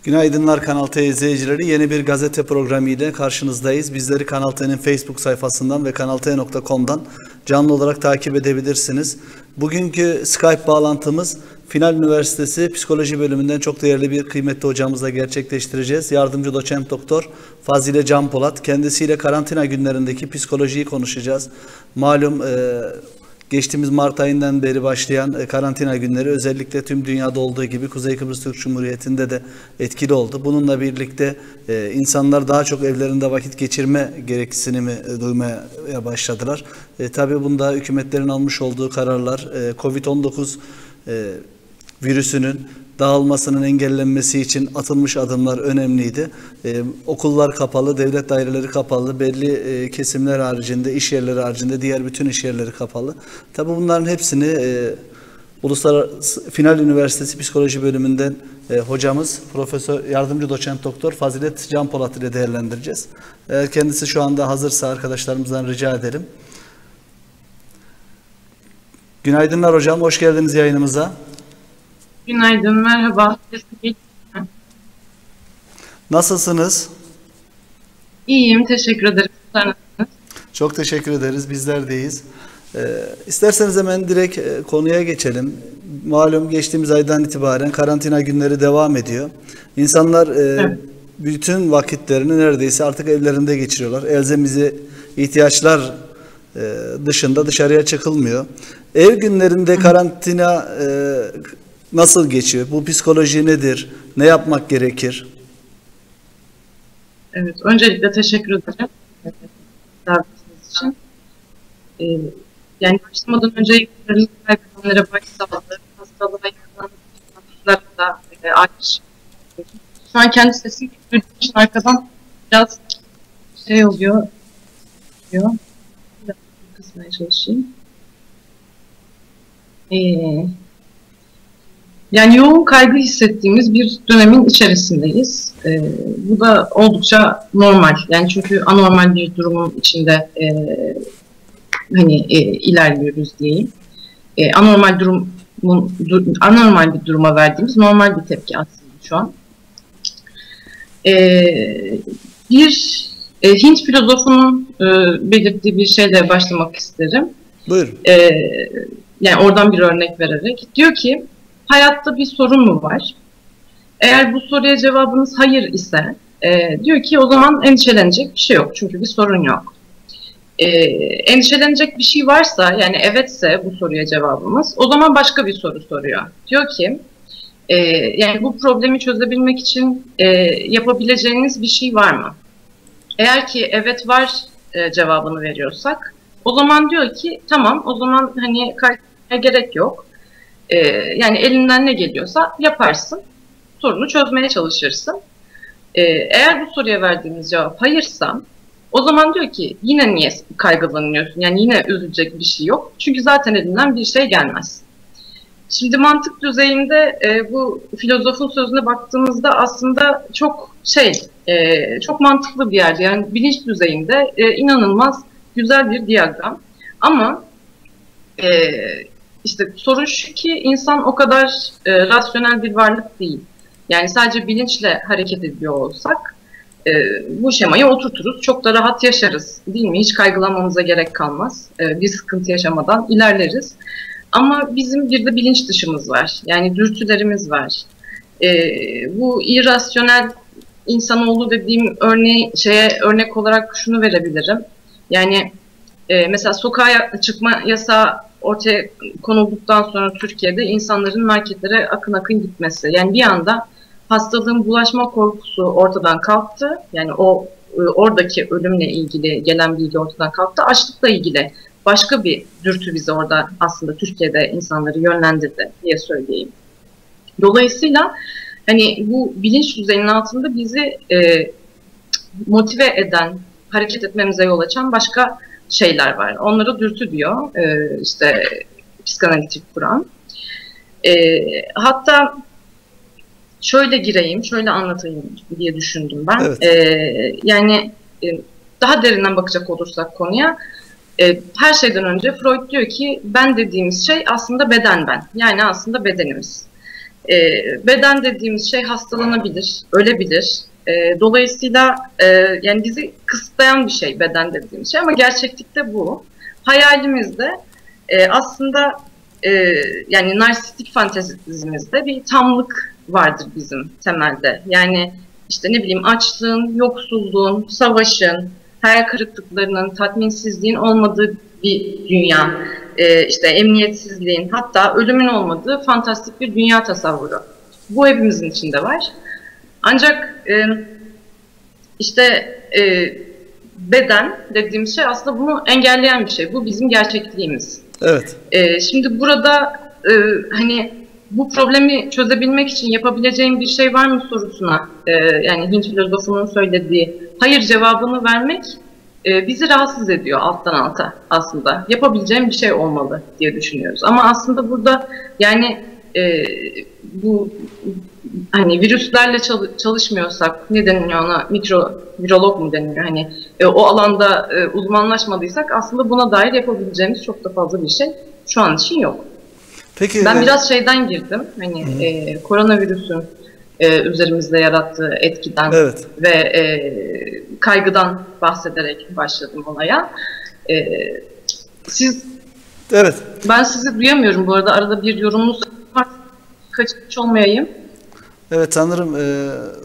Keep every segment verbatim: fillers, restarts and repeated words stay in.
Günaydınlar Kanal T izleyicileri. Yeni bir gazete programı ile karşınızdayız. Bizleri Kanal T'nin Facebook sayfasından ve kanal t nokta com'dan canlı olarak takip edebilirsiniz. Bugünkü Skype bağlantımız Final Üniversitesi Psikoloji Bölümünden çok değerli bir kıymetli hocamızla gerçekleştireceğiz. Yardımcı doçent doktor Fazile Can Polat. Kendisiyle karantina günlerindeki psikolojiyi konuşacağız. Malum e, geçtiğimiz Mart ayından beri başlayan e, karantina günleri özellikle tüm dünyada olduğu gibi Kuzey Kıbrıs Türk Cumhuriyeti'nde de etkili oldu. Bununla birlikte e, insanlar daha çok evlerinde vakit geçirme gereksinimi e, duymaya başladılar. E, tabii bunda hükümetlerin almış olduğu kararlar, e, kovid on dokuz e, virüsünün dağılmasının engellenmesi için atılmış adımlar önemliydi. Ee, okullar kapalı, devlet daireleri kapalı, belli e, kesimler haricinde, iş yerleri haricinde diğer bütün iş yerleri kapalı. Tabii bunların hepsini e, Uluslararası Final Üniversitesi Psikoloji Bölümünden e, hocamız Profesör Yardımcı Doçent Doktor Fazilet Can Polat ile değerlendireceğiz. Eğer kendisi şu anda hazırsa arkadaşlarımızdan rica ederim. Günaydınlar hocam, hoş geldiniz yayınımıza. Günaydın, merhaba. Nasılsınız? İyiyim, teşekkür ederim. Sen nasılsınız? Çok teşekkür ederiz, bizler deyiz. Ee, isterseniz hemen direkt e, konuya geçelim. Malum geçtiğimiz aydan itibaren karantina günleri devam ediyor. İnsanlar e, evet. bütün vakitlerini neredeyse artık evlerinde geçiriyorlar. Elzemizi ihtiyaçlar e, dışında dışarıya çıkılmıyor. Ev günlerinde karantina e, nasıl geçiyor? Bu psikoloji nedir? Ne yapmak gerekir? Evet, öncelikle teşekkür ederim davetiniz için. Ee, yani başlamadan önce yıllarını kaybedenlere başsağlığı, hastalığa yakalanan da e, ayrış. Şu an kendi sesim duyduğum için arkadan biraz şey oluyor. diyor. Biraz kısmaya çalışayım. Ee, Yani yoğun kaygı hissettiğimiz bir dönemin içerisindeyiz. Ee, bu da oldukça normal. Yani çünkü anormal bir durumun içinde e, hani e, ilerliyoruz diyeyim. E, anormal durumun dur, anormal bir duruma verdiğimiz normal bir tepki aslında şu an. E, bir e, Hint filozofunun e, belirttiği bir şeyle başlamak isterim. Buyurun. E, yani oradan bir örnek vererek diyor ki, hayatta bir sorun mu var? Eğer bu soruya cevabınız hayır ise e, diyor ki o zaman endişelenecek bir şey yok. Çünkü bir sorun yok. E, endişelenecek bir şey varsa, yani evetse bu soruya cevabımız, o zaman başka bir soru soruyor. Diyor ki e, yani bu problemi çözebilmek için e, yapabileceğiniz bir şey var mı? Eğer ki evet var e, cevabını veriyorsak, o zaman diyor ki tamam, o zaman hani kaygıya gerek yok. Ee, yani elinden ne geliyorsa yaparsın, sorunu çözmeye çalışırsın. Ee, eğer bu soruya verdiğimiz cevap hayırsa, o zaman diyor ki yine niye kaygılanıyorsun? Yani yine üzülecek bir şey yok. Çünkü zaten elinden bir şey gelmez. Şimdi mantık düzeyinde e, bu filozofun sözüne baktığımızda aslında çok şey, e, çok mantıklı bir yerde. Yani bilinç düzeyinde e, inanılmaz güzel bir diyagram. Ama e, İşte sorun şu ki insan o kadar e, rasyonel bir varlık değil. Yani sadece bilinçle hareket ediyor olsak e, bu şemayı oturturuz, çok da rahat yaşarız değil mi? Hiç kaygılanmamıza gerek kalmaz. E, bir sıkıntı yaşamadan ilerleriz. Ama bizim bir de bilinç dışımız var. Yani dürtülerimiz var. E, bu irrasyonel insanoğlu dediğim örneği, şeye örnek olarak şunu verebilirim. Yani e, mesela sokağa çıkma yasağı ortaya konulduktan sonra Türkiye'de insanların marketlere akın akın gitmesi. Yani bir anda hastalığın bulaşma korkusu ortadan kalktı. Yani o oradaki ölümle ilgili gelen bilgi ortadan kalktı. Açlıkla ilgili başka bir dürtü bizi orada aslında Türkiye'de insanları yönlendirdi diye söyleyeyim. Dolayısıyla hani bu bilinç düzeyinin altında bizi e, motive eden, hareket etmemize yol açan başka şeyler var. Onlara dürtü diyor e, işte psikanalitik kuram. E, hatta şöyle gireyim, şöyle anlatayım diye düşündüm ben. Evet. E, yani e, daha derinden bakacak olursak konuya, e, her şeyden önce Freud diyor ki ben dediğimiz şey aslında beden ben. Yani aslında bedenimiz. E, beden dediğimiz şey hastalanabilir, ölebilir. E, dolayısıyla e, yani bizi kısıtlayan bir şey beden dediğimiz şey ama gerçeklikte bu. Hayalimizde e, aslında e, yani narsistik fantezimizde bir tamlık vardır bizim temelde. Yani işte ne bileyim açlığın, yoksulluğun, savaşın, hayal kırıklıklarının, tatminsizliğin olmadığı bir dünya. E, işte emniyetsizliğin, hatta ölümün olmadığı fantastik bir dünya tasavvuru. Bu hepimizin içinde var. Ancak e, işte e, beden dediğimiz şey aslında bunu engelleyen bir şey. Bu bizim gerçekliğimiz. Evet. E, şimdi burada e, hani bu problemi çözebilmek için yapabileceğim bir şey var mı sorusuna, e, yani Hint filozofunun söylediği hayır cevabını vermek e, bizi rahatsız ediyor alttan alta aslında. Yapabileceğim bir şey olmalı diye düşünüyoruz. Ama aslında burada yani e, bu hani virüslerle çalışmıyorsak, ne deniliyor ona, mikro virolog mu deniliyor, hani e, o alanda e, uzmanlaşmadıysak aslında buna dair yapabileceğimiz çok da fazla bir şey şu an için yok. Peki, ben biraz şeyden girdim, hani e, koronavirüsün e, üzerimizde yarattığı etkiden evet. ve e, kaygıdan bahsederek başladım olaya. E, siz, evet. Ben sizi duyamıyorum bu arada, arada bir yorumunuz var, kaçırmış olmayayım. Evet, sanırım e,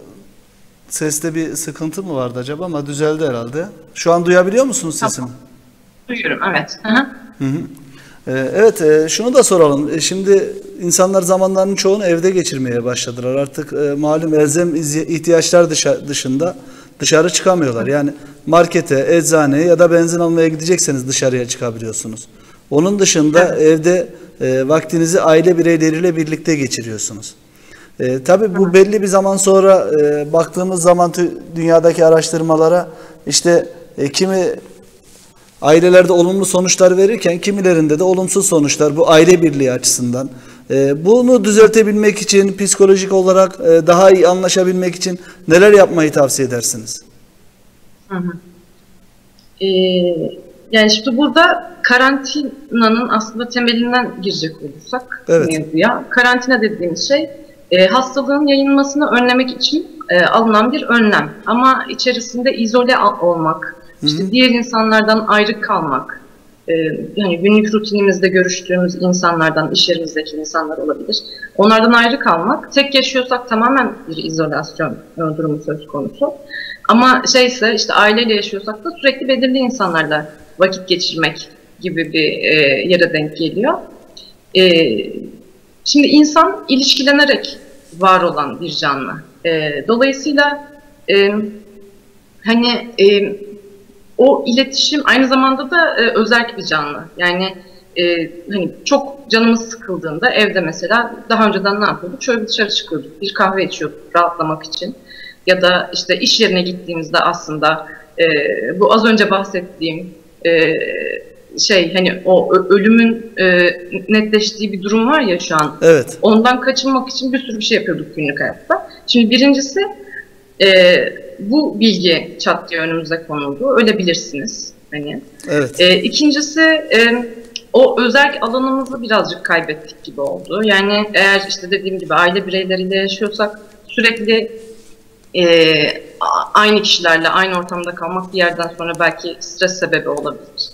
seste bir sıkıntı mı vardı acaba, ama düzeldi herhalde. Şu an duyabiliyor musunuz sesimi? Tamam. Duyuyorum, evet. Hı hı. Hı hı. Evet, şunu da soralım. Şimdi insanlar zamanlarının çoğunu evde geçirmeye başladılar. Artık malum elzem ihtiyaçlar dışında dışarı çıkamıyorlar. Yani markete, eczaneye ya da benzin almaya gidecekseniz dışarıya çıkabiliyorsunuz. Onun dışında evet. evde vaktinizi aile bireyleriyle birlikte geçiriyorsunuz. E, tabii bu belli bir zaman sonra e, baktığımız zaman dünyadaki araştırmalara işte e, kimi ailelerde olumlu sonuçlar verirken kimilerinde de olumsuz sonuçlar, bu aile birliği açısından. E, bunu düzeltebilmek için, psikolojik olarak e, daha iyi anlaşabilmek için neler yapmayı tavsiye edersiniz? Hı hı. Ee, yani işte burada karantinanın aslında temelinden girecek olursak evet. mevzuya. Karantina dediğimiz şey e, hastalığın yayılmasını önlemek için e, alınan bir önlem. Ama içerisinde izole olmak, İşte Hı-hı. diğer insanlardan ayrı kalmak, e, yani günlük rutinimizde görüştüğümüz insanlardan, iş yerimizdeki insanlar olabilir. Onlardan ayrı kalmak, tek yaşıyorsak tamamen bir izolasyon durumu söz konusu. Ama şeyse işte aileyle yaşıyorsak da sürekli belirli insanlarla vakit geçirmek gibi bir e, yere denk geliyor. E, şimdi insan ilişkilenerek var olan bir canlı. E, dolayısıyla e, hani e, o iletişim aynı zamanda da e, özerk bir canlı. Yani e, hani çok canımız sıkıldığında evde mesela daha önceden ne yapıyorduk? Şöyle bir dışarı çıkıyorduk, bir kahve içiyorduk rahatlamak için. Ya da işte iş yerine gittiğimizde aslında e, bu az önce bahsettiğim e, şey hani o ölümün e, netleştiği bir durum var ya şu an. Evet. Ondan kaçınmak için bir sürü bir şey yapıyorduk günlük hayatta. Şimdi birincisi e, bu bilgi çat diye önümüze konuldu. Ölebilirsiniz. Hani. Evet. E, ikincisi e, o özel alanımızı birazcık kaybettik gibi oldu. Yani eğer işte dediğim gibi aile bireyleriyle yaşıyorsak sürekli e, aynı kişilerle aynı ortamda kalmak bir yerden sonra belki stres sebebi olabilir.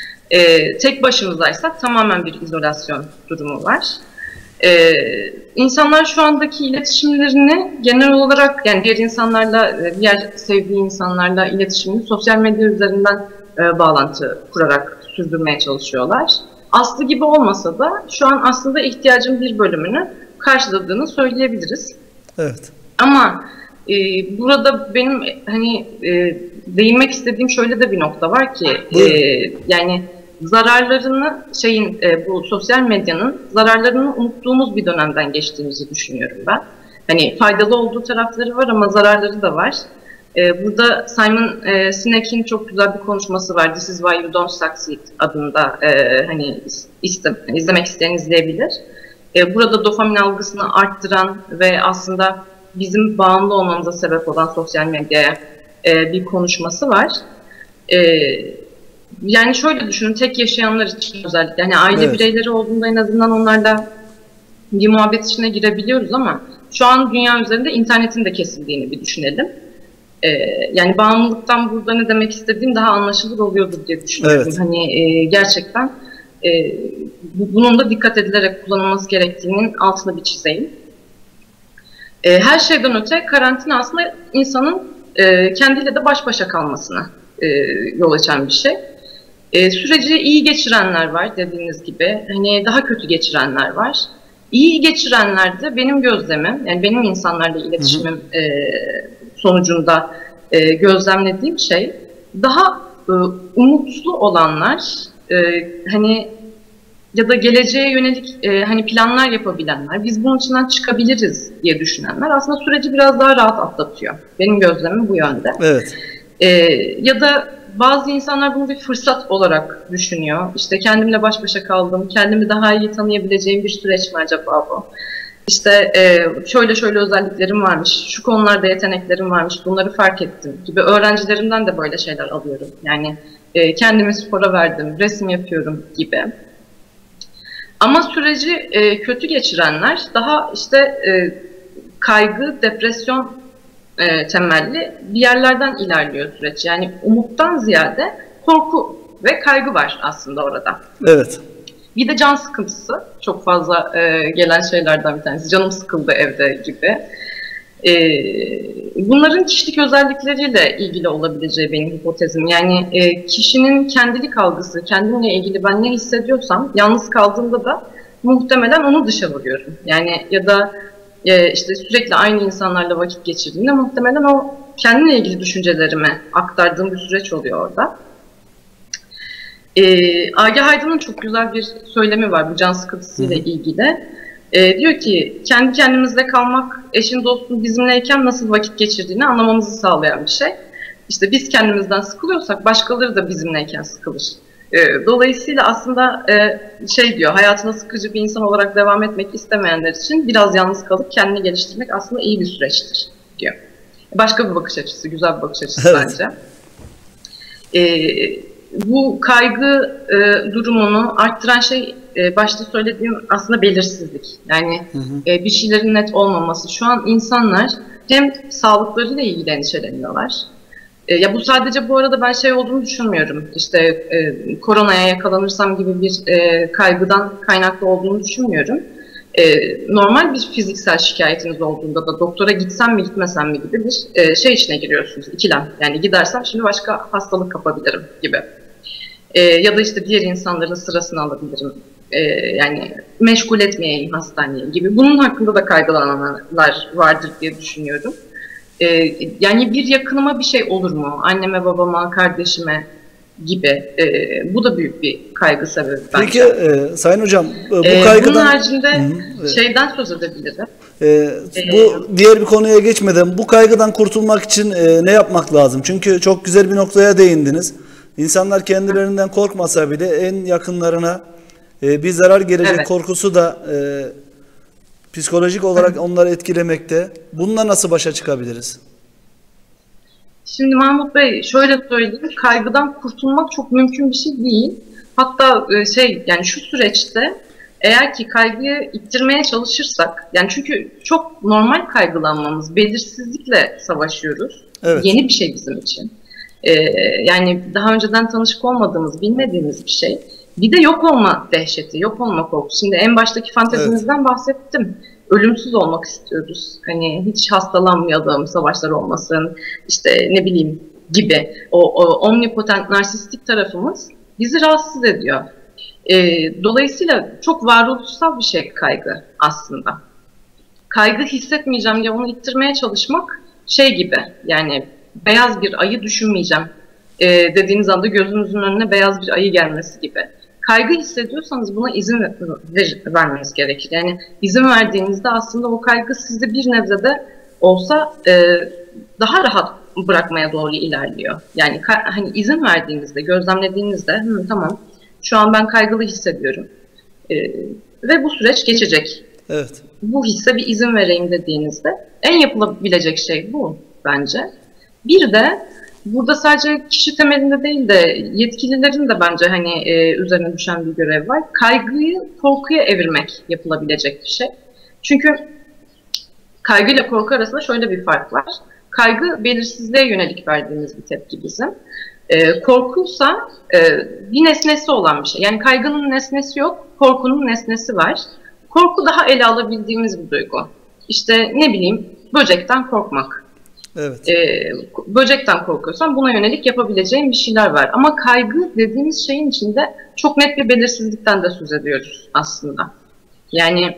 E, tek başımızdaysak tamamen bir izolasyon durumu var. Ee, insanlar şu andaki iletişimlerini genel olarak yani diğer insanlarla, diğer sevdiği insanlarla iletişimini sosyal medya üzerinden e, bağlantı kurarak sürdürmeye çalışıyorlar. Aslı gibi olmasa da şu an aslında ihtiyacın bir bölümünü karşıladığını söyleyebiliriz. Evet. Ama e, burada benim hani e, değinmek istediğim şöyle de bir nokta var ki e, yani zararlarını şeyin e, bu sosyal medyanın zararlarını unuttuğumuz bir dönemden geçtiğimizi düşünüyorum ben. Hani faydalı olduğu tarafları var ama zararları da var. E, burada Simon e, Sinek'in çok güzel bir konuşması var. This is why you don't succeed adında e, hani iste, izlemek isteyen izleyebilir. E, burada dopamin algısını arttıran ve aslında bizim bağımlı olmamıza sebep olan sosyal medyaya e, bir konuşması var. Evet. Yani şöyle düşünün, tek yaşayanlar için özellikle, yani aile evet. bireyleri olduğunda en azından onlarla bir muhabbet içine girebiliyoruz ama şu an dünya üzerinde internetin de kesildiğini bir düşünelim. Ee, yani bağımlılıktan burada ne demek istediğim daha anlaşılır oluyordur diye düşünüyorum. Evet. Hani e, gerçekten e, bu, bunun da dikkat edilerek kullanılması gerektiğinin altını bir çizeyim. E, her şeyden öte karantina aslında insanın e, kendiyle de baş başa kalmasına e, yol açan bir şey. E, süreci iyi geçirenler var dediğiniz gibi, hani daha kötü geçirenler var. İyi geçirenlerde benim gözlemim, yani benim insanlarla iletişimim hı hı. E, sonucunda e, gözlemlediğim şey, daha e, umutlu olanlar, e, hani ya da geleceğe yönelik e, hani planlar yapabilenler, biz bunun içinden çıkabiliriz diye düşünenler aslında süreci biraz daha rahat atlatıyor. Benim gözlemim bu yönde. Evet. E, ya da bazı insanlar bunu bir fırsat olarak düşünüyor. İşte kendimle baş başa kaldım, kendimi daha iyi tanıyabileceğim bir süreç mi acaba bu? İşte e, şöyle şöyle özelliklerim varmış, şu konularda yeteneklerim varmış, bunları fark ettim gibi öğrencilerimden de böyle şeyler alıyorum. Yani e, kendimi spora verdim, resim yapıyorum gibi. Ama süreci e, kötü geçirenler daha işte e, kaygı, depresyon e, temelli bir yerlerden ilerliyor süreç. Yani umuttan ziyade korku ve kaygı var aslında orada. Evet. Bir de can sıkıntısı çok fazla e, gelen şeylerden bir tanesi. Canım sıkıldı evde gibi. E, bunların kişilik özellikleriyle ilgili olabileceği benim hipotezim. Yani e, kişinin kendilik algısı, kendimle ilgili ben ne hissediyorsam yalnız kaldığımda da muhtemelen onu dışa vuruyorum. Yani ya da e, işte sürekli aynı insanlarla vakit geçirdiğimde muhtemelen o kendimle ilgili düşüncelerimi aktardığım bir süreç oluyor orada. E, Agah Aydın'ın çok güzel bir söylemi var bu can sıkıntısıyla ilgili. E, diyor ki, kendi kendimizle kalmak, eşin dostun bizimleyken nasıl vakit geçirdiğini anlamamızı sağlayan bir şey. İşte biz kendimizden sıkılıyorsak başkaları da bizimleyken sıkılır. E, dolayısıyla aslında e, şey diyor, hayatına sıkıcı bir insan olarak devam etmek istemeyenler için biraz yalnız kalıp kendini geliştirmek aslında iyi bir süreçtir diyor. Başka bir bakış açısı, güzel bir bakış açısı evet. bence. E, bu kaygı e, durumunu arttıran şey, e, başta söylediğim aslında belirsizlik. Yani hı hı. E, bir şeylerin net olmaması. Şu an insanlar hem sağlıklarıyla ilgili endişeleniyorlar. E, ya bu sadece bu arada ben şey olduğunu düşünmüyorum. İşte e, koronaya yakalanırsam gibi bir e, kaygıdan kaynaklı olduğunu düşünmüyorum. E, normal bir fiziksel şikayetiniz olduğunda da doktora gitsem mi gitmesem mi gibi bir e, şey içine giriyorsunuz, ikilem. Yani gidersem şimdi başka hastalık kapabilirim gibi. E, ya da işte diğer insanların sırasını alabilirim. E, yani meşgul etmeyeyim hastaneye gibi. Bunun hakkında da kaygılananlar vardır diye düşünüyorum. E, yani bir yakınıma bir şey olur mu? Anneme, babama, kardeşime gibi. E, bu da büyük bir kaygı sebebi bence. Peki e, Sayın Hocam bu e, kaygıdan... Bunun haricinde Hı-hı. şeyden söz edebilirim. E, bu e, diğer bir konuya geçmeden bu kaygıdan kurtulmak için e, ne yapmak lazım? Çünkü çok güzel bir noktaya değindiniz. İnsanlar kendilerinden korkmasa bile en yakınlarına e, bir zarar gelecek evet. korkusu da e, psikolojik olarak onları etkilemekte. Bununla nasıl başa çıkabiliriz? Şimdi Mahmut Bey şöyle söyleyeyim, kaygıdan kurtulmak çok mümkün bir şey değil. Hatta şey yani şu süreçte eğer ki kaygıyı ittirmeye çalışırsak, yani çünkü çok normal kaygılanmamız, belirsizlikle savaşıyoruz. Evet. Yeni bir şey bizim için. Ee, yani daha önceden tanışık olmadığımız, bilmediğimiz bir şey. Bir de yok olma dehşeti, yok olma korkusu. Şimdi en baştaki fantezimizden evet. bahsettim. Ölümsüz olmak istiyoruz. Hani hiç hastalanmayalım, savaşlar olmasın, işte ne bileyim gibi. O, o omnipotent, narsistik tarafımız bizi rahatsız ediyor. E, dolayısıyla çok varoluşsal bir şey kaygı aslında. Kaygı hissetmeyeceğim diye onu ittirmeye çalışmak şey gibi, yani beyaz bir ayı düşünmeyeceğim e, dediğiniz anda gözünüzün önüne beyaz bir ayı gelmesi gibi. Kaygı hissediyorsanız buna izin ver, vermeniz gerekir. Yani izin verdiğinizde aslında o kaygı sizi bir nebze de olsa e, daha rahat bırakmaya doğru ilerliyor. Yani hani izin verdiğinizde, gözlemlediğinizde Hı, tamam şu an ben kaygılı hissediyorum e, ve bu süreç geçecek. Evet. Bu hisse bir izin vereyim dediğinizde en yapılabilecek şey bu bence. Bir de burada sadece kişi temelinde değil de yetkililerin de bence hani e, üzerine düşen bir görev var. Kaygıyı korkuya evirmek yapılabilecek bir şey. Çünkü kaygıyla korku arasında şöyle bir fark var. Kaygı belirsizliğe yönelik verdiğimiz bir tepki bizim. E, korkuysa e, bir nesnesi olan bir şey. Yani kaygının nesnesi yok, korkunun nesnesi var. Korku daha ele alabildiğimiz bir duygu. İşte ne bileyim, böcekten korkmak. Evet. Ee, böcekten korkuyorsan buna yönelik yapabileceğin bir şeyler var. Ama kaygı dediğimiz şeyin içinde çok net bir belirsizlikten de söz ediyoruz aslında. Yani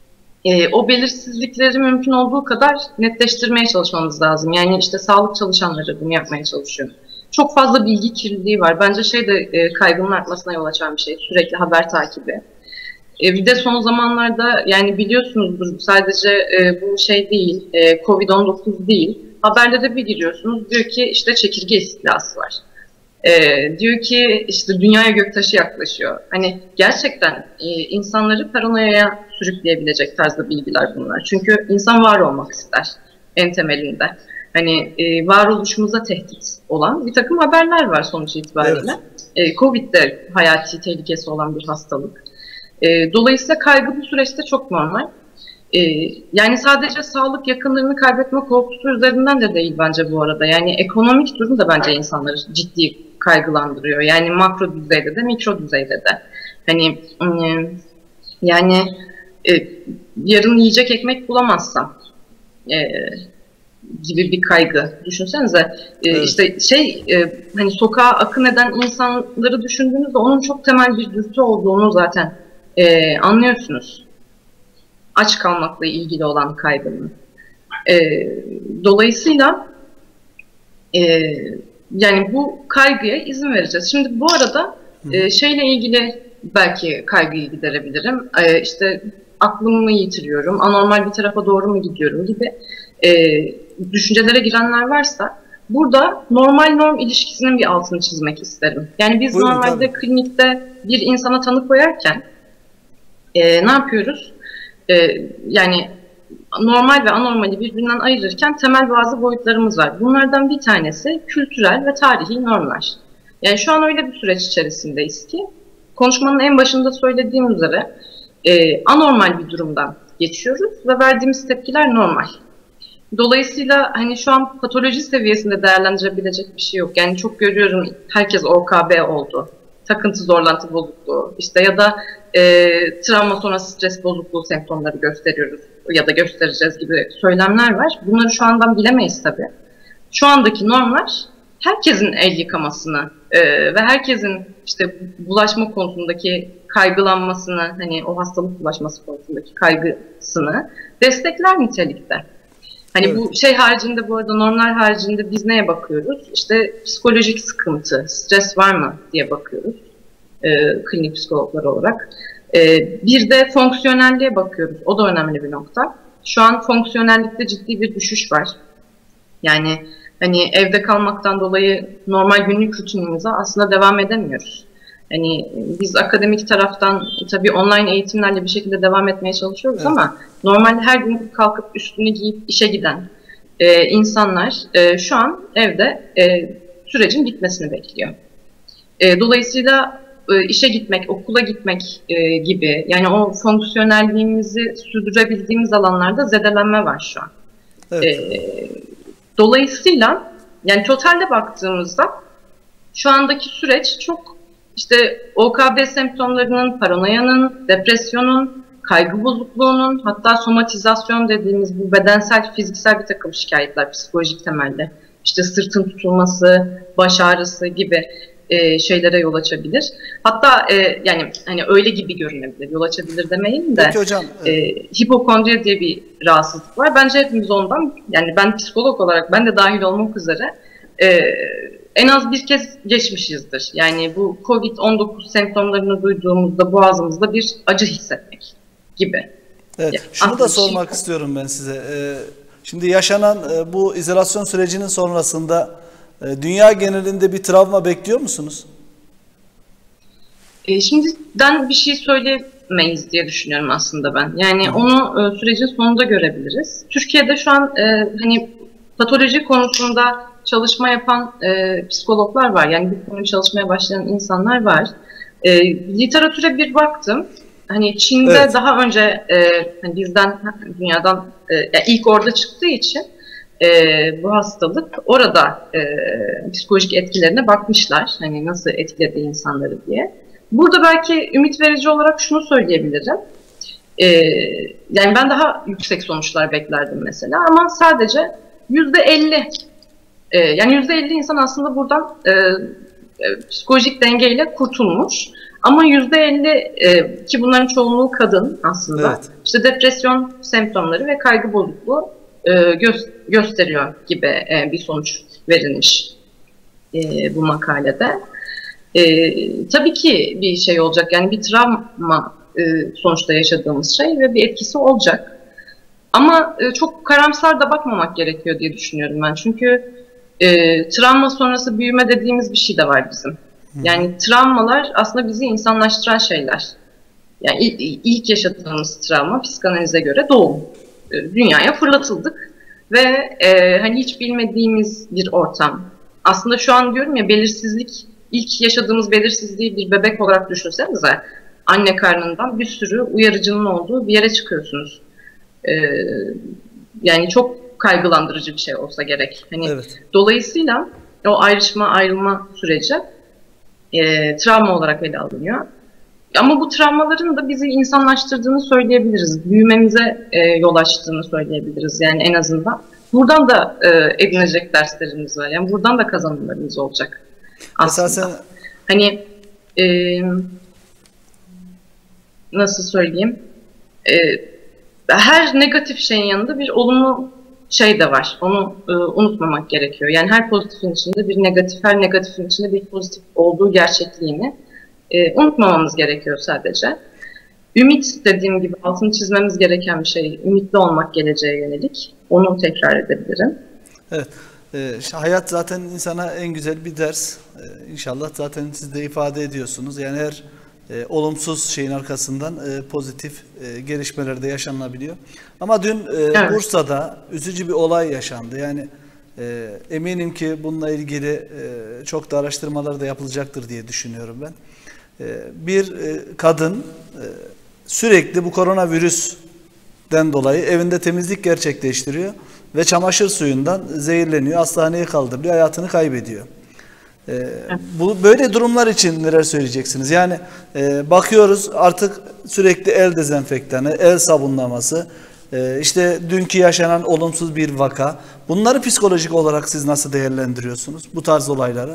e, o belirsizlikleri mümkün olduğu kadar netleştirmeye çalışmamız lazım. Yani işte sağlık çalışanları bunu yapmaya çalışıyor. Çok fazla bilgi kirliliği var. Bence şey de e, kaygının artmasına yol açan bir şey. Sürekli haber takibi. E, bir de son zamanlarda yani biliyorsunuzdur sadece e, bu şey değil, e, kovid on dokuz değil. Haberlere bir giriyorsunuz, diyor ki işte çekirge istilası var. Ee, diyor ki işte dünyaya göktaşı yaklaşıyor. Hani gerçekten e, insanları paranoyaya sürükleyebilecek tarzda bilgiler bunlar. Çünkü insan var olmak ister en temelinde. Hani e, varoluşumuza tehdit olan bir takım haberler var sonuç itibariyle. Evet. E, Covid de hayati tehlikesi olan bir hastalık. E, dolayısıyla kaygı bu süreçte çok normal. Ee, yani sadece sağlık, yakınlarını kaybetme korkusu üzerinden de değil bence bu arada. Yani ekonomik durum da bence insanları ciddi kaygılandırıyor. Yani makro düzeyde de, mikro düzeyde de. Hani e, yani e, yarın yiyecek ekmek bulamazsam e, gibi bir kaygı. Düşünsenize e, evet. işte şey e, hani sokağa akın eden insanları düşündüğünüzde onun çok temel bir dürtü olduğunu zaten e, anlıyorsunuz. Aç kalmakla ilgili olan kaygının. E, dolayısıyla e, yani bu kaygıya izin vereceğiz. Şimdi bu arada e, şeyle ilgili belki kaygıyı giderebilirim. E, işte aklımı yitiriyorum, anormal bir tarafa doğru mu gidiyorum gibi e, düşüncelere girenler varsa burada normal norm ilişkisinin bir altını çizmek isterim. Yani biz Buyurun, normalde tabii. klinikte bir insana tanı koyarken e, ne yapıyoruz? Ee, yani normal ve anormali birbirinden ayırırken temel bazı boyutlarımız var. Bunlardan bir tanesi kültürel ve tarihi normlar. Yani şu an öyle bir süreç içerisindeyiz ki konuşmanın en başında söylediğim üzere e, anormal bir durumdan geçiyoruz ve verdiğimiz tepkiler normal. Dolayısıyla hani şu an patoloji seviyesinde değerlendirebilecek bir şey yok. Yani çok görüyorum herkes O K B oldu. Takıntı zorlantı bozukluğu işte ya da e, travma sonrası stres bozukluğu semptomları gösteriyoruz ya da göstereceğiz gibi söylemler var. Bunları şu andan bilemeyiz tabii. Şu andaki normlar herkesin el yıkamasını e, ve herkesin işte bulaşma konusundaki kaygılanmasını, hani o hastalık bulaşması konusundaki kaygısını destekler nitelikte. Hani evet. Bu şey haricinde, bu arada normlar haricinde biz neye bakıyoruz? İşte psikolojik sıkıntı, stres var mı diye bakıyoruz e, klinik psikologlar olarak. E, bir de fonksiyonelliğe bakıyoruz. O da önemli bir nokta. Şu an fonksiyonellikte ciddi bir düşüş var. Yani hani evde kalmaktan dolayı normal günlük rutinimize aslında devam edemiyoruz. Hani biz akademik taraftan tabii online eğitimlerle bir şekilde devam etmeye çalışıyoruz, evet. Ama normal her gün kalkıp üstünü giyip işe giden e, insanlar e, şu an evde e, sürecin bitmesini bekliyor. E, dolayısıyla e, işe gitmek, okula gitmek e, gibi yani o fonksiyonelliğimizi sürdürebildiğimiz alanlarda zedelenme var şu an. Evet. E, dolayısıyla yani totalde baktığımızda şu andaki süreç çok İşte O K B semptomlarının, paranoyanın, depresyonun, kaygı bozukluğunun, hatta somatizasyon dediğimiz bu bedensel, fiziksel bir takım şikayetler, psikolojik temelde. İşte sırtın tutulması, baş ağrısı gibi e, şeylere yol açabilir. Hatta e, yani hani öyle gibi görünebilir, yol açabilir demeyin de. Peki hocam. E, hipokondriya diye bir rahatsızlık var. Bence hepimiz ondan, yani ben psikolog olarak ben de dahil olmak üzere e, en az bir kez geçmişizdir. Yani bu kovid on dokuz semptomlarını duyduğumuzda boğazımızda bir acı hissetmek gibi. Evet, yani şunu da sormak şey... istiyorum ben size. Ee, şimdi yaşanan e, bu izolasyon sürecinin sonrasında e, dünya genelinde bir travma bekliyor musunuz? E, şimdiden bir şey söylemeyiz diye düşünüyorum aslında ben. Yani onu e, sürecin sonunda görebiliriz. Türkiye'de şu an e, hani patoloji konusunda çalışma yapan e, psikologlar var. Yani bu konuyu çalışmaya başlayan insanlar var. E, literatüre bir baktım. Hani Çin'de Evet. daha önce e, hani bizden, dünyadan e, yani ilk orada çıktığı için e, bu hastalık orada e, psikolojik etkilerine bakmışlar. Hani nasıl etkiledi insanları diye. Burada belki ümit verici olarak şunu söyleyebilirim. Ee, yani ben daha yüksek sonuçlar beklerdim mesela ama sadece yüzde elli e, yani yüzde elli insan aslında buradan e, e, psikolojik dengeyle kurtulmuş ama yüzde elli e, ki bunların çoğunluğu kadın aslında Evet. işte depresyon semptomları ve kaygı bozukluğu e, gö- gösteriyor gibi e, bir sonuç verilmiş e, bu makalede. E, tabii ki bir şey olacak yani bir travma sonuçta yaşadığımız şey ve bir etkisi olacak. Ama çok karamsar da bakmamak gerekiyor diye düşünüyorum ben. Çünkü e, travma sonrası büyüme dediğimiz bir şey de var bizim. Yani travmalar aslında bizi insanlaştıran şeyler. Yani ilk, ilk yaşadığımız travma psikanalize göre doğum. E, dünyaya fırlatıldık ve e, hani hiç bilmediğimiz bir ortam. Aslında şu an diyorum ya belirsizlik, ilk yaşadığımız belirsizliği bir bebek olarak düşünsenize. Anne karnından bir sürü uyarıcının olduğu bir yere çıkıyorsunuz. Ee, yani çok kaygılandırıcı bir şey olsa gerek. Hani Evet. dolayısıyla o ayrışma, ayrılma süreci e, travma olarak ele alınıyor. Ama bu travmaların da bizi insanlaştırdığını söyleyebiliriz. Büyümemize e, yol açtığını söyleyebiliriz. Yani en azından. Buradan da e, edinecek derslerimiz var. Yani buradan da kazanımlarımız olacak aslında. Esasen hani e, nasıl söyleyeyim? E, her negatif şeyin yanında bir olumlu şey de var. Onu e, unutmamak gerekiyor. Yani her pozitifin içinde bir negatif, her negatifin içinde bir pozitif olduğu gerçekliğini e, unutmamamız gerekiyor sadece. Ümit dediğim gibi altını çizmemiz gereken bir şey. Ümitli olmak geleceğe yönelik. Onu tekrar edebilirim. Evet. Ee, hayat zaten insana en güzel bir ders. Ee, İnşallah zaten siz de ifade ediyorsunuz. Yani her e, olumsuz şeyin arkasından e, pozitif e, gelişmeler de yaşanabiliyor. Ama dün e, Evet. Bursa'da üzücü bir olay yaşandı. Yani e, eminim ki bununla ilgili e, çok da araştırmalar da yapılacaktır diye düşünüyorum ben. E, bir e, kadın e, sürekli bu koronavirüsten dolayı evinde temizlik gerçekleştiriyor ve çamaşır suyundan zehirleniyor, hastaneye kaldırılıyor, hayatını kaybediyor. Ee, bu böyle durumlar için neler söyleyeceksiniz? Yani e, bakıyoruz artık sürekli el dezenfektanı, el sabunlaması, e, işte dünkü yaşanan olumsuz bir vaka. Bunları psikolojik olarak siz nasıl değerlendiriyorsunuz bu tarz olayları?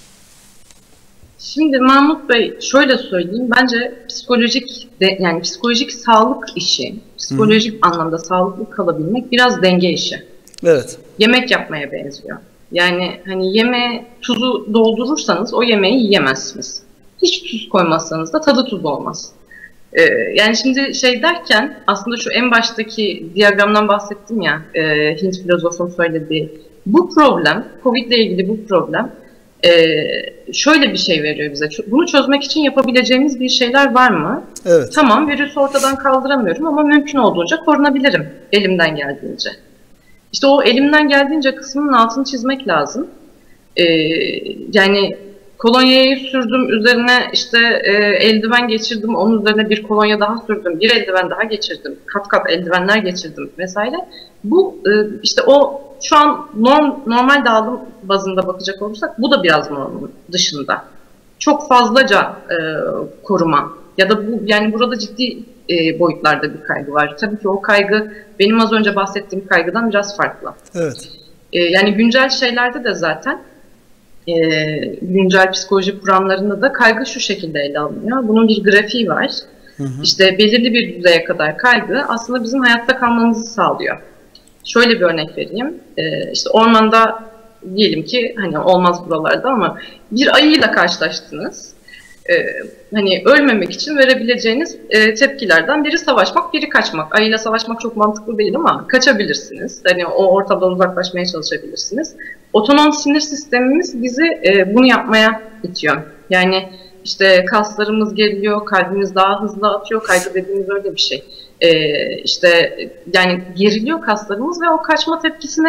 Şimdi Mahmut Bey şöyle söyleyeyim. Bence psikolojik de, yani psikolojik sağlık işi, psikolojik Hı. anlamda sağlıklı kalabilmek biraz denge işi. Evet. Yemek yapmaya benziyor. Yani hani yemeğe tuzu doldurursanız o yemeği yiyemezsiniz. Hiç tuz koymazsanız da tadı tuz olmaz. Ee, yani şimdi şey derken aslında şu en baştaki diyagramdan bahsettim ya, e, Hint filozofun söylediği. Bu problem, Covid ile ilgili bu problem e, şöyle bir şey veriyor bize. Bunu çözmek için yapabileceğimiz bir şeyler var mı? Evet. Tamam, virüsü ortadan kaldıramıyorum ama mümkün olduğunca korunabilirim elimden geldiğince. İşte o elimden geldiğince kısmının altını çizmek lazım. Ee, yani kolonyayı sürdüm, üzerine işte e, eldiven geçirdim, onun üzerine bir kolonya daha sürdüm, bir eldiven daha geçirdim, kat kat eldivenler geçirdim vesaire. Bu e, işte o şu an norm, normal dağılım bazında bakacak olursak bu da biraz normun dışında. Çok fazlaca e, koruma ya da bu yani burada ciddi e, boyutlarda bir kaygı var. Tabii ki o kaygı benim az önce bahsettiğim kaygıdan biraz farklı. Evet. E, yani güncel şeylerde de zaten e, güncel psikoloji kuramlarında da kaygı şu şekilde ele alınıyor. Bunun bir grafiği var. Hı hı. İşte belirli bir düzeye kadar kaygı aslında bizim hayatta kalmamızı sağlıyor. Şöyle bir örnek vereyim. E, işte ormanda diyelim ki hani olmaz buralarda ama bir ayıyla karşılaştınız. Ee, hani ölmemek için verebileceğiniz e, tepkilerden biri savaşmak, biri kaçmak. Ayıyla savaşmak çok mantıklı değil ama kaçabilirsiniz. Hani o ortamdan uzaklaşmaya çalışabilirsiniz. Otonom sinir sistemimiz bizi e, bunu yapmaya itiyor. Yani işte kaslarımız geriliyor, kalbimiz daha hızlı atıyor. Kaygı dediğimiz öyle bir şey. E, işte yani geriliyor kaslarımız ve o kaçma tepkisine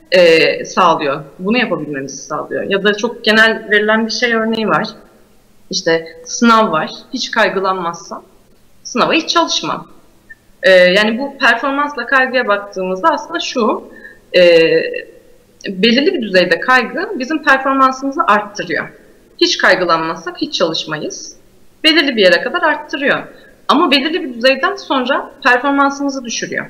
e, sağlıyor. Bunu yapabilmemizi sağlıyor. Ya da çok genel verilen bir şey örneği var. İşte sınav var. Hiç kaygılanmazsam sınava hiç çalışmam. E, yani bu performansla kaygıya baktığımızda aslında şu, e, belirli bir düzeyde kaygı bizim performansımızı arttırıyor. Hiç kaygılanmazsak hiç çalışmayız. Belirli bir yere kadar arttırıyor. Ama belirli bir düzeyden sonra performansımızı düşürüyor.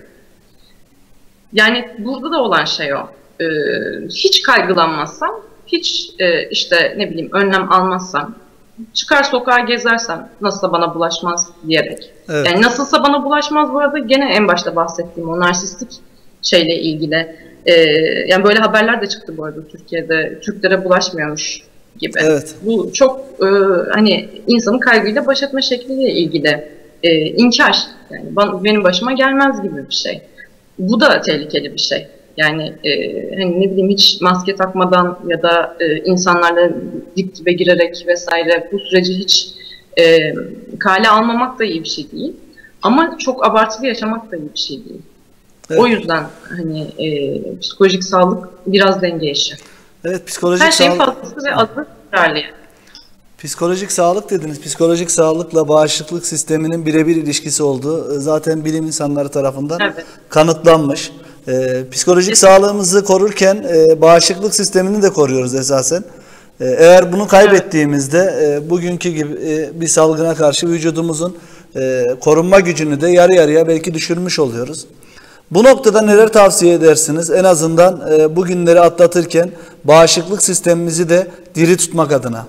Yani burada da olan şey o. Ee, hiç kaygılanmazsam, hiç e, işte ne bileyim önlem almazsam, çıkar sokağa gezersem nasılsa bana bulaşmaz diyerek. Evet. Yani nasılsa bana bulaşmaz bu arada gene en başta bahsettiğim o narsistik şeyle ilgili. Ee, yani böyle haberler de çıktı bu arada Türkiye'de. Türklere bulaşmıyormuş gibi. Evet. Bu çok e, hani insanın kaygıyla baş etme şekliyle ilgili e, inkar. Yani ben, benim başıma gelmez gibi bir şey. Bu da tehlikeli bir şey. Yani e, hani ne bileyim hiç maske takmadan ya da e, insanlarla dip dibe girerek vesaire bu süreci hiç e, kale almamak da iyi bir şey değil. Ama çok abartılı yaşamak da iyi bir şey değil. Evet. O yüzden hani e, psikolojik sağlık biraz denge işi. Evet, psikolojik her şeyin sağlık... fazlası ve azı zararlı. Psikolojik sağlık dediniz. Psikolojik sağlıkla bağışıklık sisteminin birebir ilişkisi olduğu zaten bilim insanları tarafından evet. kanıtlanmış. Ee, psikolojik evet. sağlığımızı korurken e, bağışıklık sistemini de koruyoruz esasen. E, eğer bunu kaybettiğimizde e, bugünkü gibi e, bir salgına karşı vücudumuzun e, korunma gücünü de yarı yarıya belki düşürmüş oluyoruz. Bu noktada neler tavsiye edersiniz? En azından e, bu günleri atlatırken bağışıklık sistemimizi de diri tutmak adına.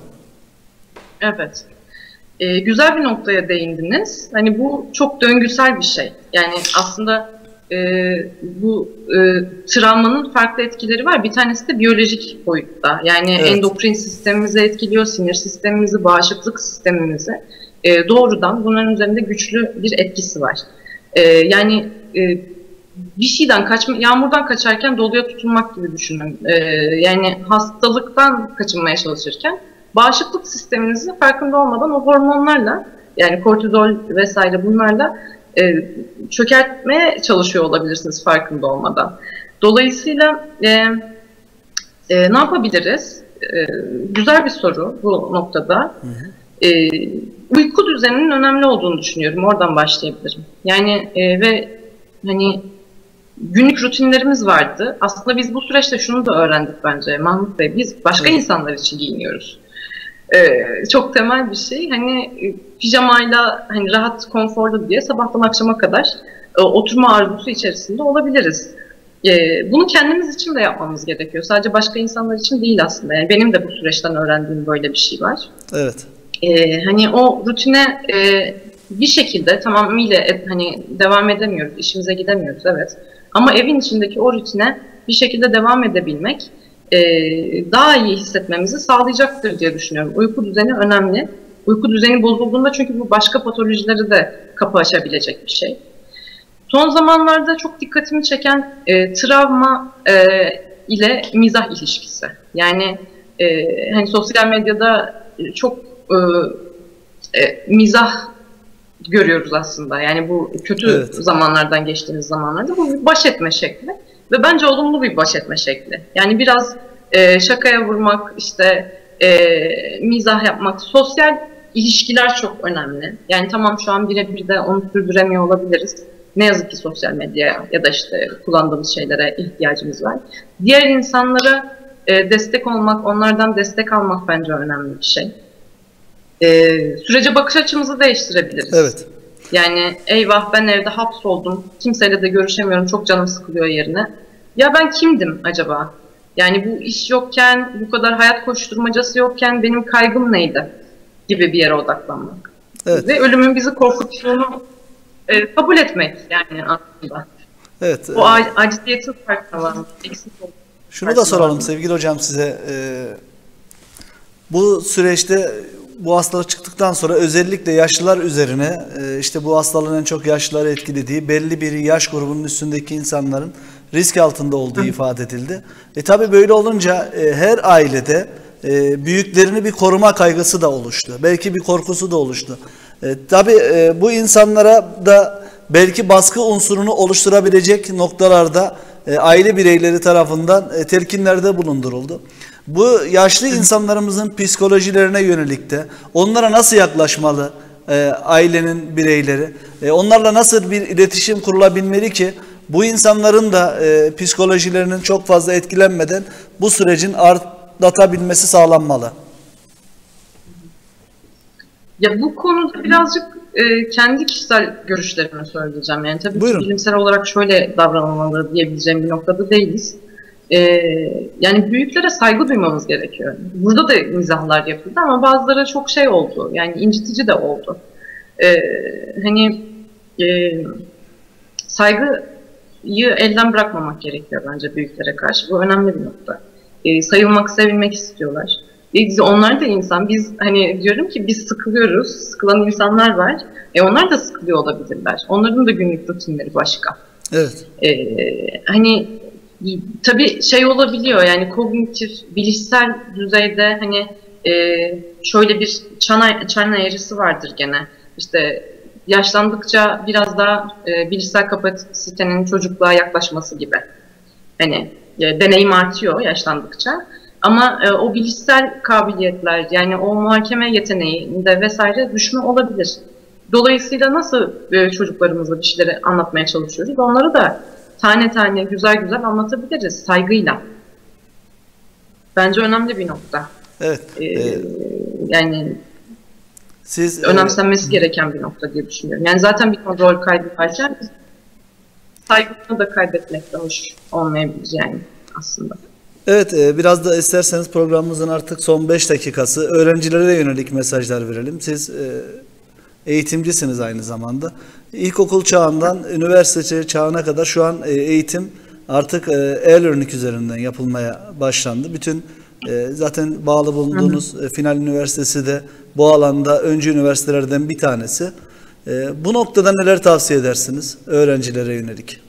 Evet. Ee, güzel bir noktaya değindiniz. Hani bu çok döngüsel bir şey. Yani aslında e, bu e, travmanın farklı etkileri var. Bir tanesi de biyolojik boyutta. Yani evet. endokrin sistemimizi etkiliyor, sinir sistemimizi, bağışıklık sistemimizi. E, doğrudan bunların üzerinde güçlü bir etkisi var. E, yani e, bir şeyden kaçma, yağmurdan kaçarken doluya tutunmak gibi düşünün. Ee, yani hastalıktan kaçınmaya çalışırken bağışıklık sisteminizin farkında olmadan o hormonlarla yani kortizol vesaire bunlarla e, çökertmeye çalışıyor olabilirsiniz farkında olmadan. Dolayısıyla e, e, ne yapabiliriz? E, güzel bir soru bu noktada. Hı hı. E, uyku düzeninin önemli olduğunu düşünüyorum. Oradan başlayabilirim. Yani e, ve hani günlük rutinlerimiz vardı. Aslında biz bu süreçte şunu da öğrendik bence Mahmut Bey. Biz başka evet. insanlar için giyiniyoruz. Ee, çok temel bir şey. Hani pijamayla hani rahat, konforlu diye sabahtan akşama kadar e, oturma arzusu içerisinde olabiliriz. E, bunu kendimiz için de yapmamız gerekiyor. Sadece başka insanlar için değil aslında. Yani benim de bu süreçten öğrendiğim böyle bir şey var. Evet. E, hani o rutine e, bir şekilde tamamıyla e, hani devam edemiyoruz, işimize gidemiyoruz evet. Ama evin içindeki o rutine bir şekilde devam edebilmek e, daha iyi hissetmemizi sağlayacaktır diye düşünüyorum. Uyku düzeni önemli. Uyku düzeni bozulduğunda çünkü bu başka patolojilere de kapı açabilecek bir şey. Son zamanlarda çok dikkatimi çeken e, travma e, ile mizah ilişkisi. Yani e, hani sosyal medyada çok e, e, mizah görüyoruz aslında. Yani bu kötü evet. zamanlardan geçtiğimiz zamanlarda bu bir baş etme şekli ve bence olumlu bir baş etme şekli. Yani biraz e, şakaya vurmak, işte e, mizah yapmak, sosyal ilişkiler çok önemli. Yani tamam şu an birebir de onu sürdüremiyor olabiliriz. Ne yazık ki sosyal medyaya ya da işte kullandığımız şeylere ihtiyacımız var. Diğer insanlara e, destek olmak, onlardan destek almak bence önemli bir şey. Ee, sürece bakış açımızı değiştirebiliriz. Evet. Yani eyvah ben evde hapsoldum, kimseyle de görüşemiyorum, çok canım sıkılıyor yerine. Ya ben kimdim acaba? Yani bu iş yokken, bu kadar hayat koşturmacası yokken benim kaygım neydi? Gibi bir yere odaklanmak. Evet. Ve ölümün bizi korkuttuğunu e, kabul etmek yani aslında. Evet. O evet. acziyetin farkına varmak. Şunu da soralım varmak. Sevgili hocam size. E, bu süreçte bu hastalık çıktıktan sonra özellikle yaşlılar üzerine işte bu hastalığın en çok yaşlıları etkilediği belli bir yaş grubunun üstündeki insanların risk altında olduğu Hı. ifade edildi. E tabi böyle olunca her ailede büyüklerini bir koruma kaygısı da oluştu. Belki bir korkusu da oluştu. E, tabi bu insanlara da belki baskı unsurunu oluşturabilecek noktalarda e, aile bireyleri tarafından e, telkinlerde bulunduruldu. Bu yaşlı insanlarımızın psikolojilerine yönelik de onlara nasıl yaklaşmalı e, ailenin bireyleri? E, onlarla nasıl bir iletişim kurulabilmeli ki bu insanların da e, psikolojilerinin çok fazla etkilenmeden bu sürecin atlatabilmesi sağlanmalı? Ya bu konuda birazcık e, kendi kişisel görüşlerimi söyleyeceğim. Yani tabii Buyurun. ki bilimsel olarak şöyle davranılmalı diyebileceğim bir noktada değiliz. E, yani büyüklere saygı duymamız gerekiyor. Burada da mizahlar yapıldı ama bazıları çok şey oldu. Yani incitici de oldu. E, hani e, saygıyı elden bırakmamak gerekiyor bence büyüklere karşı. Bu önemli bir nokta. E, sayılmak, sevilmek istiyorlar. Biz, onlar da insan. Biz hani diyorum ki biz sıkılıyoruz. Sıkılan insanlar var. E onlar da sıkılıyor olabilirler. Onların da günlük rutinleri başka. Evet. E, hani tabii şey olabiliyor yani kognitif, bilişsel düzeyde hani e, şöyle bir çan, çan eğrisi vardır gene. İşte yaşlandıkça biraz daha e, bilişsel kapasitenin çocukluğa yaklaşması gibi. Hani e, deneyim artıyor yaşlandıkça. Ama e, o bilişsel kabiliyetler yani o muhakeme yeteneğinde vesaire düşme olabilir. Dolayısıyla nasıl e, çocuklarımıza bir şeyleri anlatmaya çalışıyoruz? Onları da tane tane güzel güzel anlatabiliriz saygıyla. Bence önemli bir nokta. Evet. Ee, e, yani siz önemsenmesi e, gereken bir nokta diye düşünüyorum. Yani zaten bir kontrol kaybederken saygısını da kaybetmek de hoş olmayabilir yani aslında. Evet, e, biraz da isterseniz programımızın artık son beş dakikası öğrencilere yönelik mesajlar verelim. Siz e, eğitimcisiniz aynı zamanda. İlkokul çağından üniversite çağına kadar şu an e, eğitim artık e, e-learning üzerinden yapılmaya başlandı. Bütün e, zaten bağlı bulunduğunuz e, Final Üniversitesi de bu alanda öncü üniversitelerden bir tanesi. E, bu noktada neler tavsiye edersiniz öğrencilere yönelik?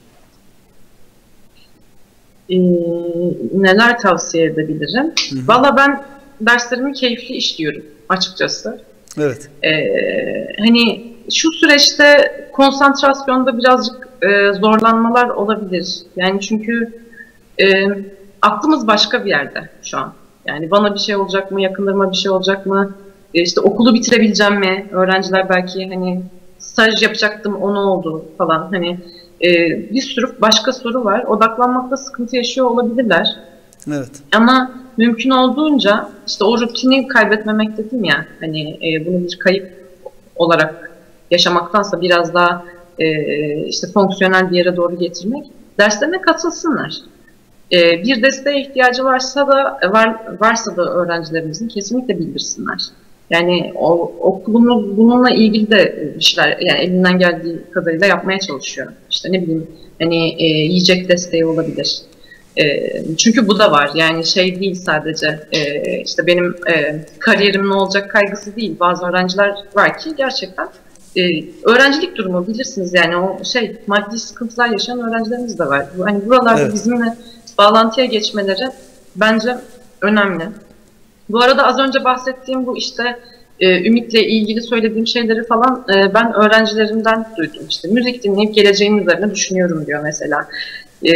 Ee, neler tavsiye edebilirim? Valla ben derslerimi keyifli işliyorum açıkçası. Evet. Ee, hani şu süreçte konsantrasyonda birazcık e, zorlanmalar olabilir. Yani çünkü e, aklımız başka bir yerde şu an. Yani bana bir şey olacak mı, yakınlarıma bir şey olacak mı, e, işte okulu bitirebileceğim mi? Öğrenciler belki hani staj yapacaktım, o ne oldu falan. Hani e, bir sürü başka soru var. Odaklanmakta sıkıntı yaşıyor olabilirler. Evet. Ama mümkün olduğunca işte o rutini kaybetmemek dedim ya, hani e, bunu bir kayıp olarak yaşamaktansa biraz daha e, işte fonksiyonel bir yere doğru getirmek, derslerine katılsınlar. E, bir desteğe ihtiyacı varsa da var, varsa da öğrencilerimizin kesinlikle bildirsinler. Yani o, okulumuz bununla ilgili de bir şeyler yani elinden geldiği kadarıyla yapmaya çalışıyor. İşte ne bileyim hani e, yiyecek desteği olabilir. E, çünkü bu da var. Yani şey değil sadece e, işte benim e, kariyerim ne olacak kaygısı değil. Bazı öğrenciler var ki gerçekten e, öğrencilik durumu bilirsiniz yani o şey maddi sıkıntılar yaşayan öğrencilerimiz de var. Hani buralarda evet. bizimle bağlantıya geçmeleri bence önemli. Bu arada az önce bahsettiğim bu işte e, Ümit'le ilgili söylediğim şeyleri falan e, ben öğrencilerimden duydum. İşte müzik dinleyip geleceğin üzerine düşünüyorum diyor mesela. E,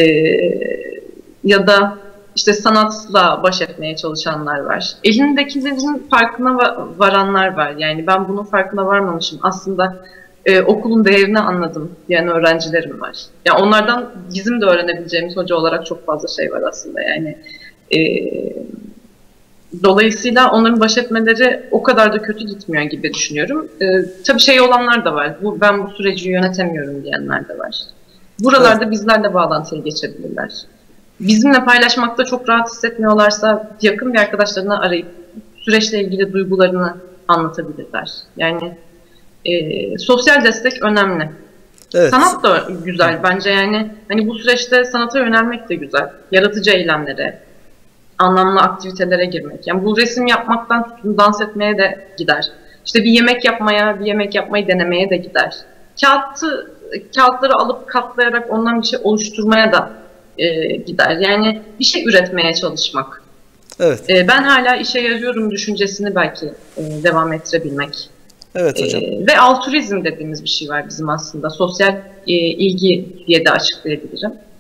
ya da işte sanatla baş etmeye çalışanlar var. Elindekilerin farkına varanlar var. Yani ben bunun farkına varmamışım. Aslında e, okulun değerini anladım diyen öğrencilerim var. Yani onlardan bizim de öğrenebileceğimiz hoca olarak çok fazla şey var aslında. Yani e, dolayısıyla onların baş etmeleri o kadar da kötü gitmiyor gibi düşünüyorum. E, tabii şey olanlar da var. Bu, ben bu süreci yönetemiyorum diyenler de var. Buralarda evet. bizlerle bağlantıya geçebilirler. Bizimle paylaşmakta çok rahat hissetmiyorlarsa yakın bir arkadaşlarını arayıp süreçle ilgili duygularını anlatabilirler. Yani e, sosyal destek önemli. Evet. Sanat da güzel bence yani hani bu süreçte sanata yönelmek de güzel. Yaratıcı eylemlere, anlamlı aktivitelere girmek. Yani bu resim yapmaktan tutun dans etmeye de gider. İşte bir yemek yapmaya, bir yemek yapmayı denemeye de gider. Kağıtı, kağıtları alıp katlayarak ondan bir şey oluşturmaya da e, gider. Yani bir şey üretmeye çalışmak. Evet. E, ben hala işe yarıyorum düşüncesini belki e, devam ettirebilmek. Evet hocam. E, ve altruizm dediğimiz bir şey var bizim aslında. Sosyal e, ilgi diye de açıklayabilirim.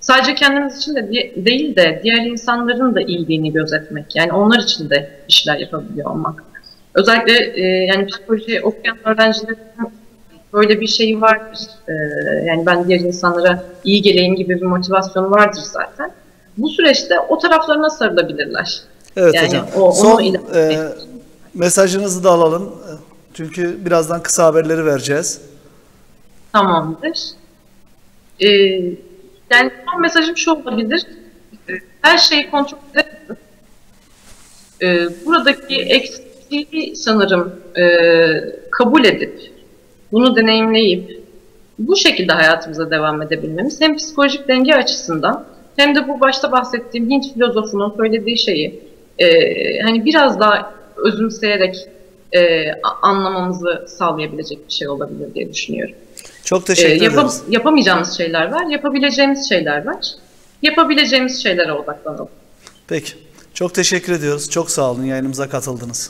sadece kendimiz için de değil de diğer insanların da iyiliğini gözetmek. Yani onlar için de işler yapabiliyor olmak. Özellikle e, yani psikoloji okuyan öğrencilerin böyle bir şey vardır. E, yani ben diğer insanlara iyi geleyim gibi bir motivasyonu vardır zaten. Bu süreçte o taraflarına sarılabilirler. Evet yani hocam. O, Son e, mesajınızı da alalım. Çünkü birazdan kısa haberleri vereceğiz. Tamamdır. Ee, yani son mesajım şu olabilir. Her şeyi kontrol edelim. Ee, buradaki eksikliği sanırım e, kabul edip, bunu deneyimleyip, bu şekilde hayatımıza devam edebilmemiz hem psikolojik denge açısından hem de bu başta bahsettiğim Hint filozofunun söylediği şeyi e, hani biraz daha özümseyerek e, anlamamızı sağlayabilecek bir şey olabilir diye düşünüyorum. Çok teşekkür e, yap ederiz. Yapamayacağımız şeyler var, yapabileceğimiz şeyler var. Yapabileceğimiz şeylere odaklanalım. Peki. Çok teşekkür ediyoruz. Çok sağ olun. Yayınımıza katıldınız.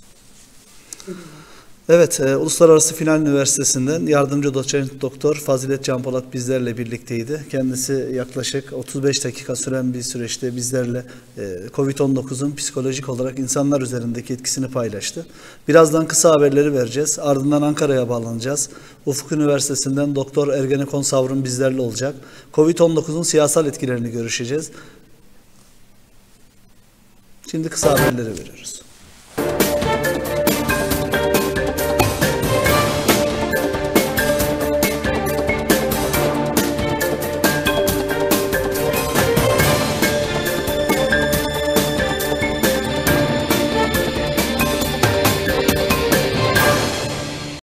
Evet, e, Uluslararası Final Üniversitesi'nden yardımcı doçent doktor Fazilet Can Polat bizlerle birlikteydi. Kendisi yaklaşık otuz beş dakika süren bir süreçte bizlerle e, kovid on dokuzun psikolojik olarak insanlar üzerindeki etkisini paylaştı. Birazdan kısa haberleri vereceğiz. Ardından Ankara'ya bağlanacağız. Ufuk Üniversitesi'nden Doktor Ergenekon Savrun bizlerle olacak. kovid on dokuzun siyasal etkilerini görüşeceğiz. Şimdi kısa haberleri veriyoruz.